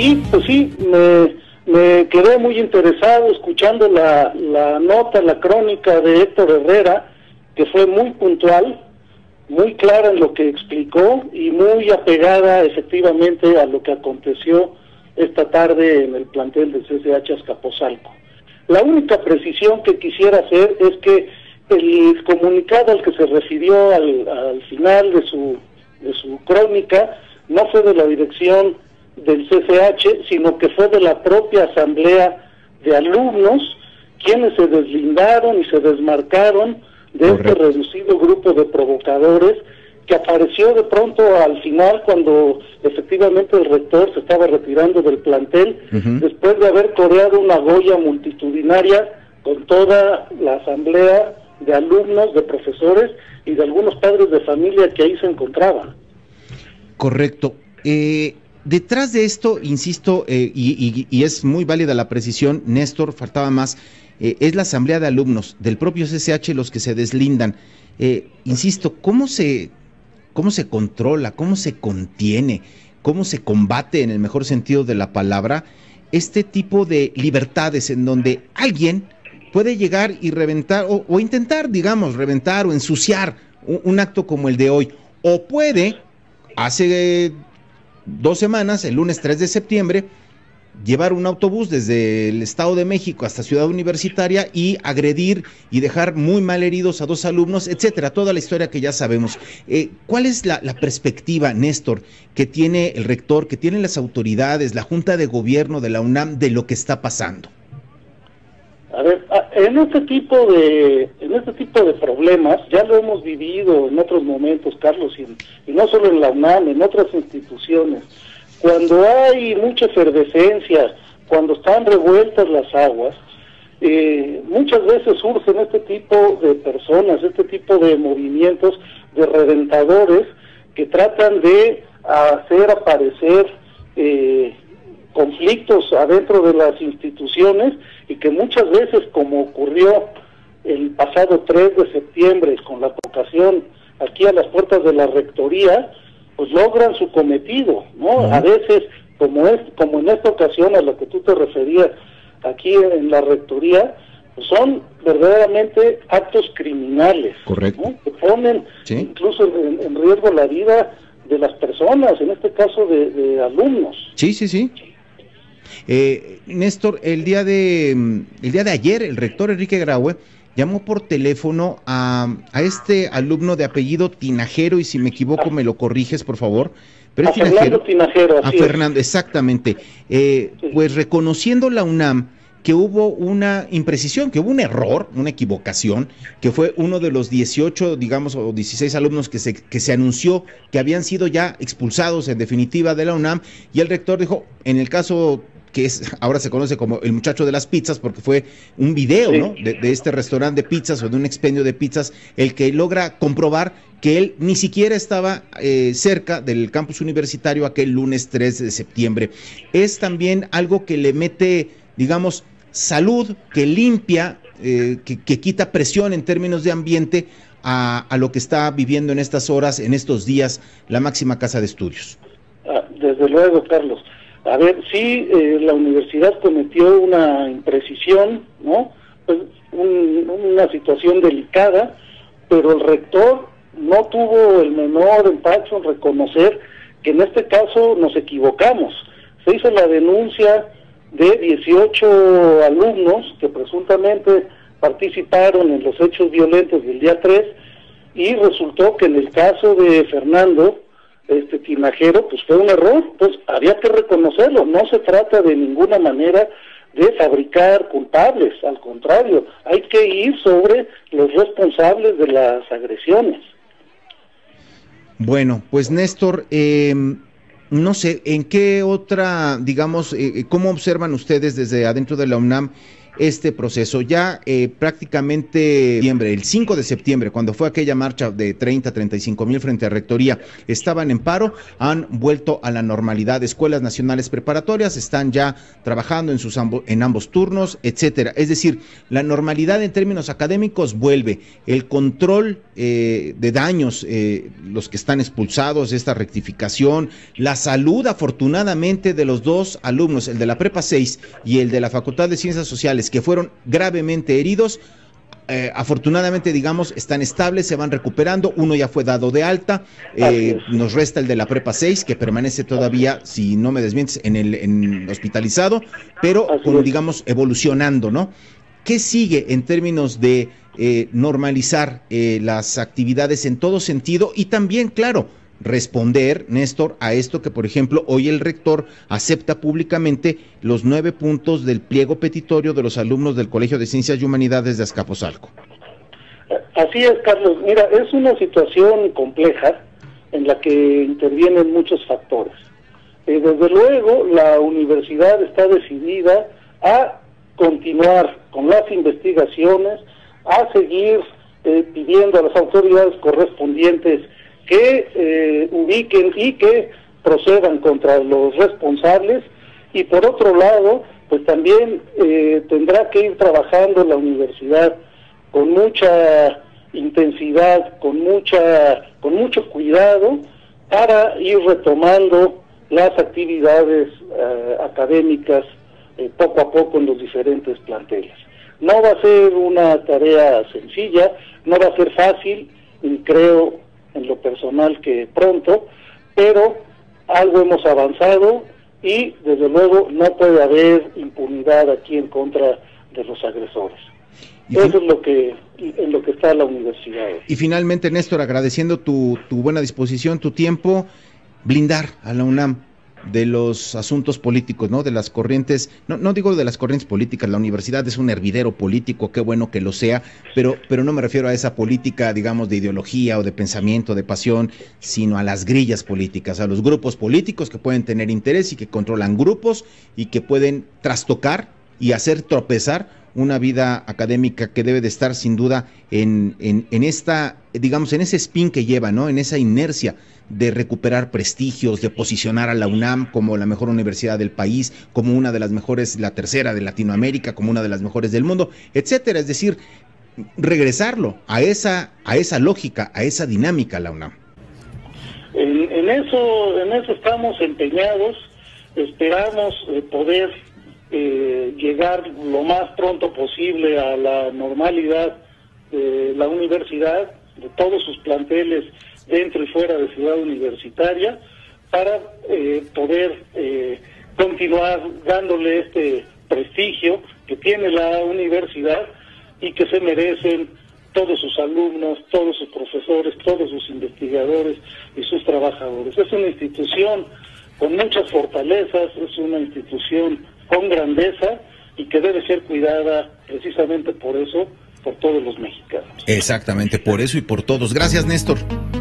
Y pues sí, me quedé muy interesado escuchando la nota, la crónica de Héctor Herrera, que fue muy puntual, muy clara en lo que explicó y muy apegada efectivamente a lo que aconteció esta tarde en el plantel del CCH Azcapotzalco. La única precisión que quisiera hacer es que el comunicado al que se refirió al final de su crónica no fue de la dirección del CCH, sino que fue de la propia asamblea de alumnos, quienes se deslindaron y se desmarcaron de este reducido grupo de provocadores que apareció de pronto al final cuando efectivamente el rector se estaba retirando del plantel, después de haber coreado una goya multitudinaria con toda la asamblea de alumnos, de profesores y de algunos padres de familia que ahí se encontraban. Correcto. Detrás de esto, insisto, y es muy válida la precisión, Néstor, faltaba más, es la asamblea de alumnos del propio CCH los que se deslindan. Insisto, ¿cómo se controla, cómo se contiene, cómo se combate, en el mejor sentido de la palabra, este tipo de libertades en donde alguien puede llegar y reventar, o intentar, digamos, reventar o ensuciar un acto como el de hoy, o puede, hace 2 semanas, el lunes 3 de septiembre, llevar un autobús desde el Estado de México hasta Ciudad Universitaria y agredir y dejar muy mal heridos a 2 alumnos, etcétera, toda la historia que ya sabemos. ¿Cuál es la perspectiva, Néstor, que tiene el rector, que tienen las autoridades, la Junta de Gobierno de la UNAM de lo que está pasando? A ver, en este tipo de problemas ya lo hemos vivido en otros momentos, Carlos, y no solo en la UNAM, en otras instituciones. Cuando hay mucha efervescencia, cuando están revueltas las aguas, muchas veces surgen este tipo de personas, este tipo de movimientos de reventadores que tratan de hacer aparecer conflictos adentro de las instituciones y que muchas veces, como ocurrió el pasado 3 de septiembre con la provocación aquí a las puertas de la rectoría, pues logran su cometido, ¿no? A veces, como en esta ocasión a la que tú te referías aquí en la rectoría, pues son verdaderamente actos criminales, ¿no? Que ponen incluso en riesgo la vida de las personas, en este caso de alumnos. Sí. Néstor, el día de ayer, el rector Enrique Graue llamó por teléfono a este alumno de apellido Tinajero, y si me equivoco me lo corriges, por favor. Pero es Fernando Tinajero, así a Fernando, exactamente. Pues reconociendo la UNAM que hubo una imprecisión, que hubo un error, una equivocación, que fue uno de los 18, digamos, o 16 alumnos que se anunció que habían sido ya expulsados en definitiva de la UNAM, y el rector dijo, en el caso que ahora se conoce como el muchacho de las pizzas, porque fue un video, ¿no?, de este restaurante de pizzas o de un expendio de pizzas, el que logra comprobar que él ni siquiera estaba cerca del campus universitario aquel lunes 3 de septiembre. Es también algo que le mete, digamos, salud, que limpia, que quita presión en términos de ambiente a lo que está viviendo en estas horas, en estos días, la máxima casa de estudios. Desde luego, Carlos. A ver, sí, la universidad cometió una imprecisión, ¿no? Pues una situación delicada, pero el rector no tuvo el menor empacho en reconocer que en este caso nos equivocamos. Se hizo la denuncia de 18 alumnos que presuntamente participaron en los hechos violentos del día 3, y resultó que en el caso de Fernando Tinajero, pues fue un error, pues había que reconocerlo. No se trata de ninguna manera de fabricar culpables, al contrario, hay que ir sobre los responsables de las agresiones. Bueno, pues Néstor, no sé, ¿en qué otra, digamos, cómo observan ustedes desde adentro de la UNAM este proceso. Ya prácticamente el 5 de septiembre, cuando fue aquella marcha de 35 mil frente a Rectoría, estaban en paro, han vuelto a la normalidad. Escuelas nacionales preparatorias están ya trabajando en ambos turnos, etcétera. Es decir, la normalidad en términos académicos vuelve. El control de daños, los que están expulsados, esta rectificación, la salud afortunadamente de los dos alumnos, el de la Prepa 6 y el de la Facultad de Ciencias Sociales, que fueron gravemente heridos, afortunadamente, digamos, están estables, se van recuperando. Uno ya fue dado de alta, nos resta el de la Prepa 6, que permanece todavía, si no me desmientes, en hospitalizado, pero digamos, evolucionando, ¿no? ¿Qué sigue en términos de normalizar las actividades en todo sentido? Y también, claro, responder, Néstor, a esto que, por ejemplo, hoy el rector acepta públicamente los 9 puntos del pliego petitorio de los alumnos del Colegio de Ciencias y Humanidades de Azcapotzalco. Así es, Carlos. Mira, es una situación compleja en la que intervienen muchos factores. Desde luego, la universidad está decidida a continuar con las investigaciones, a seguir pidiendo a las autoridades correspondientes que ubiquen y que procedan contra los responsables, y por otro lado, pues también tendrá que ir trabajando la universidad con mucha intensidad, con mucho cuidado, para ir retomando las actividades académicas poco a poco en los diferentes planteles. No va a ser una tarea sencilla, no va a ser fácil, y creo en lo personal que pronto, pero algo hemos avanzado y desde luego no puede haber impunidad aquí en contra de los agresores. Eso es en lo que está la universidad. Y finalmente, Néstor, agradeciendo tu buena disposición, tu tiempo, blindar a la UNAM de los asuntos políticos, ¿no? De las corrientes, no digo de las corrientes políticas, la universidad es un hervidero político, qué bueno que lo sea, pero no me refiero a esa política, digamos, de ideología o de pensamiento, de pasión, sino a las grillas políticas, a los grupos políticos que pueden tener interés y que controlan grupos y que pueden trastocar y hacer tropezar una vida académica que debe de estar sin duda en esta, digamos, en ese spin que lleva, ¿no? En esa inercia de recuperar prestigios, de posicionar a la UNAM como la mejor universidad del país, como una de las mejores, la tercera de Latinoamérica, como una de las mejores del mundo, etcétera. Es decir, regresarlo a esa lógica, a esa dinámica, la UNAM. En eso estamos empeñados. Esperamos poder llegar lo más pronto posible a la normalidad de la universidad, de todos sus planteles dentro y fuera de Ciudad Universitaria, para poder continuar dándole este prestigio que tiene la universidad y que se merecen todos sus alumnos, todos sus profesores, todos sus investigadores y sus trabajadores. Es una institución con muchas fortalezas, es una institución con grandeza y que debe ser cuidada precisamente por eso, por todos los mexicanos. Exactamente, por eso y por todos. Gracias, Néstor.